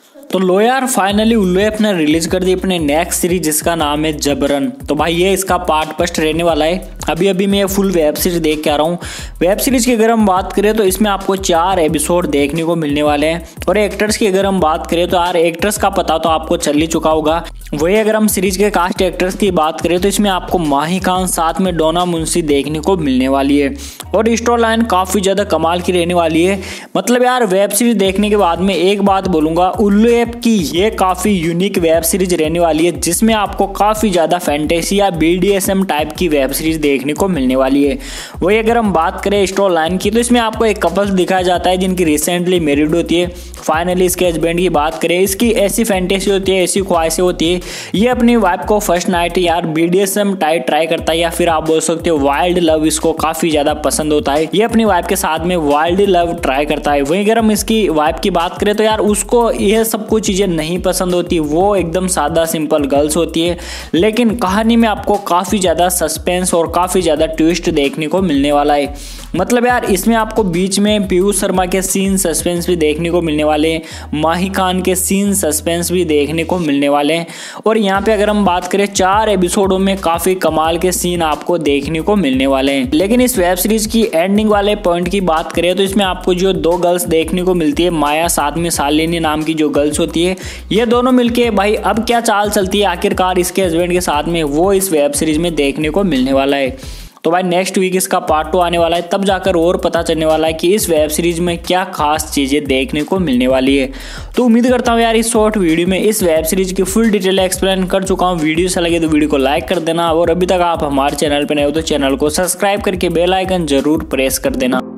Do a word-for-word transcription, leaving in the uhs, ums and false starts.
तो लो यार, फाइनली उल्लू ऐप ने रिलीज कर दी अपने नेक्स्ट सीरीज जिसका नाम है जबरन। तो भाई ये इसका पार्ट फर्स्ट रहने वाला है। अभी अभी मैं फुल वेब सीरीज देख के आ रहा हूँ। वेब सीरीज की अगर हम बात करें तो इसमें आपको चार एपिसोड देखने को मिलने वाले हैं। और एक्टर्स की अगर हम बात करें तो यार एक्टर्स का पता तो आपको चल ही चुका होगा। वही अगर हम सीरीज के कास्ट एक्टर्स की बात करें तो इसमें आपको माही खान साथ में डोना मुंशी देखने को मिलने वाली है। और स्टोरी लाइन काफी ज्यादा कमाल की रहने वाली है। मतलब यार वेब सीरीज देखने के बाद में एक बात बोलूंगा, उल्लू ऐप की ये काफी यूनिक वेब सीरीज रहने वाली है जिसमें आपको काफी ज्यादा फैंटेसी या बीडीएसएम टाइप की वेब सीरीज देखने को मिलने वाली है। वही अगर हम बात करें स्टोरी लाइन की तो इसमें आपको एक कपल दिखाया जाता है जिनकी रिसेंटली मैरिड होती है। फाइनली इसके हस्बैंड की बात करें, इसकी ऐसी फैंटेसी होती है, ऐसी ख्वाहिशें होती है, ये अपनी वाइफ को फर्स्ट नाइट यार बीडीएसएम टाइप ट्राई करता है या फिर आप बोल सकते हो वाइल्ड लव इसको काफी ज्यादा पसंद होता है। ये अपनी वाइफ के साथ में वाइल्ड लव ट्राई करता है। वहीं अगर हम इसकी वाइफ की बात करें तो यार उसको यह सब कुछ चीजें नहीं पसंद होती, वो एकदम सादा सिंपल गर्ल्स होती है। लेकिन कहानी में आपको काफी ज्यादा सस्पेंस और काफी ज्यादा ट्विस्ट देखने को मिलने वाला है। मतलब यार इसमें आपको बीच में पीयूष शर्मा के सीन सस्पेंस भी देखने को मिलने वाले हैं, माही खान के सीन सस्पेंस भी देखने को मिलने वाले हैं। और यहाँ पे अगर हम बात करें चार एपिसोडों में काफी कमाल के सीन आपको देखने को मिलने वाले हैं। लेकिन इस वेब सीरीज की एंडिंग वाले पॉइंट की बात करें तो इसमें आपको जो दो गर्ल्स देखने को मिलती है, माया साथ में शालिनी नाम की जो गर्ल्स होती है, ये दोनों मिलके भाई अब क्या चाल चलती है आखिरकार इसके हस्बैंड के साथ में, वो इस वेब सीरीज में देखने को मिलने वाला है। तो भाई नेक्स्ट वीक इसका पार्ट टू आने वाला है, तब जाकर और पता चलने वाला है कि इस वेब सीरीज में क्या खास चीजें देखने को मिलने वाली है। तो उम्मीद करता हूँ यार इस शॉर्ट वीडियो में इस वेब सीरीज की फुल डिटेल एक्सप्लेन कर चुका हूँ। वीडियो से लगे तो वीडियो को लाइक कर देना और अभी तक आप हमारे चैनल पर नए हो तो चैनल को सब्सक्राइब करके बेल आइकन जरूर प्रेस कर देना।